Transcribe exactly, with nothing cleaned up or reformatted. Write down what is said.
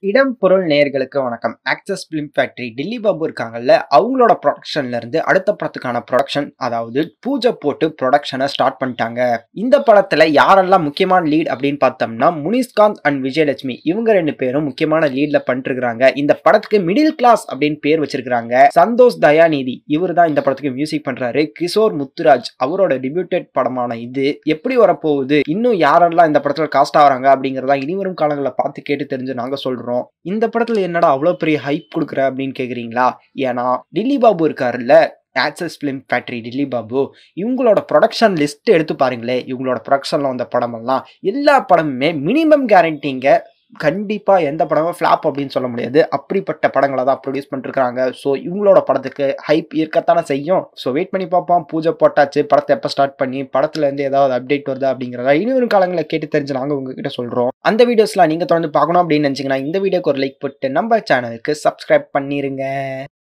இடம் பொருள் நேயர்களுக்கு வணக்கம். Access film factory Dilli Babu இருக்காங்கல்ல, அவங்களோட ப்ரொடக்ஷன்ல இருந்து அடுத்த படத்துக்கான ப்ரொடக்ஷன், அதாவது பூஜை போட்டு ப்ரொடக்ஷனை ஸ்டார்ட் பண்ணிட்டாங்க. இந்த படத்துல யாரெல்லாம் முக்கியமான லீட் அப்படின்னு பார்த்தோம்னா, முனிஷ் காந்த் அண்ட் விஜயலட்சுமி இவங்க ரெண்டு பேரும் முக்கியமான லீட்ல பண்ணிட்டு இருக்காங்க. இந்த படத்துக்கு மிடில் கிளாஸ் அப்படின்னு பேர் வச்சிருக்காங்க. சந்தோஷ் தயாநிதி இவர் தான் இந்த படத்துக்கு மியூசிக் பண்றாரு. கிஷோர் முத்துராஜ் அவரோட டெபியூட்டட் படமான இது எப்படி வரப்போகுது, இன்னும் யாரெல்லாம் இந்த படத்துல காஸ்ட் ஆகிறாங்க அப்படிங்கறதா இனிவரும் காலங்களில் பார்த்து கேட்டு தெரிஞ்சு நாங்க சொல்றோம். இந்த படத்துல என்னடா அவ்வளவு பெரிய ஹைப் கொடுக்குற அப்படின்னு கேக்குறீங்களா? ஏன்னா டில்லி பாபு இருக்காருல்ல, access film factory Dilli Babu, இவங்களோட ப்ரொடக்ஷன் லிஸ்ட் எடுத்து பாருங்களேன். இவங்களோட ப்ரொடக்ஷன்ல வந்த படமெல்லாம் எல்லா படமுமே மினிமம் கேரண்டிங்க. கண்டிப்பா எந்த படமும் ஃபிளாப் அப்படின்னு சொல்ல முடியாது. அப்படிப்பட்ட படங்களை தான் ப்ரொடியூஸ் பண்ணிருக்காங்க. ஸோ இவங்களோட படத்துக்கு ஹைப் இருக்கத்தானே செய்யும். ஸோ வெயிட் பண்ணி பார்ப்போம். பூஜை போட்டாச்சு, படத்தை எப்போ ஸ்டார்ட் பண்ணி படத்துல இருந்து ஏதாவது அப்டேட் வருது அப்படிங்கிறத இனிவரும் காலங்களை கேட்டு தெரிஞ்சு நாங்கள் உங்ககிட்ட சொல்றோம். அந்த வீடியோஸ்லாம் நீங்க தொடர்ந்து பார்க்கணும் அப்படின்னு நினைச்சீங்கன்னா இந்த வீடியோக்கு ஒரு லைக் போட்டு நம்ம சேனலுக்கு சப்ஸ்கிரைப் பண்ணிருங்க.